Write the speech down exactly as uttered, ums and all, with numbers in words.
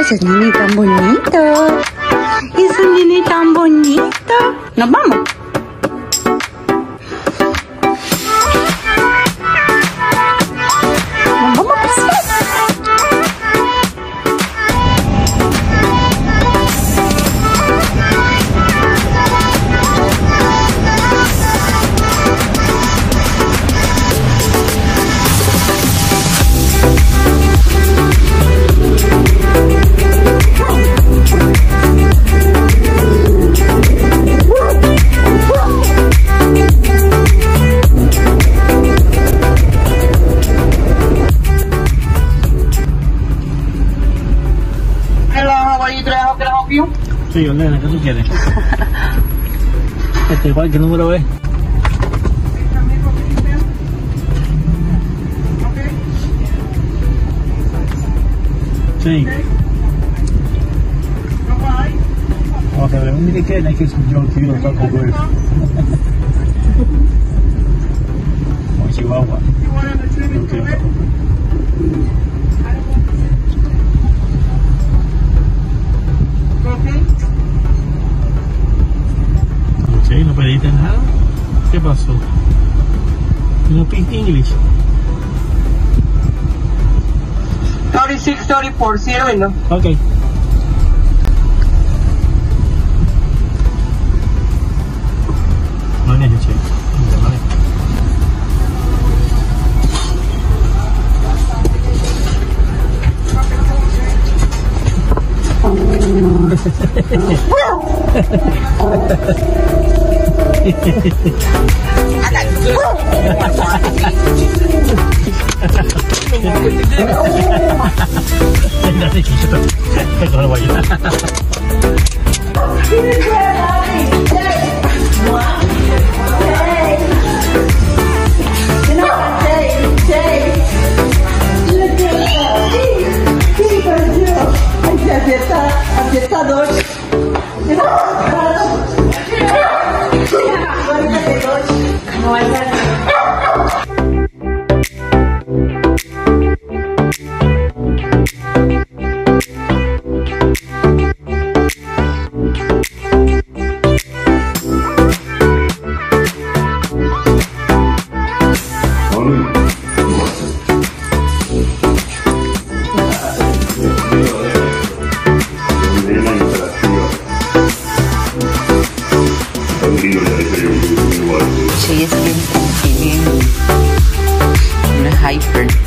ese nene tan bonito. Es un nene tan bonito. Nos vamos. Nos vamos a pasear. Sí, Olena, ¿qué tú quieres? Este igual, ¿qué número es? Sí. Ok, let me get it, I guess yo quiero taco pues. Como Chihuahua. Okay. Okay, no pediste nada. ¿Qué pasó? No speak English. thirty-six thirty-four, zero no. Okay. Maneja, che. Maneja. Sí, es que tiene una hyper.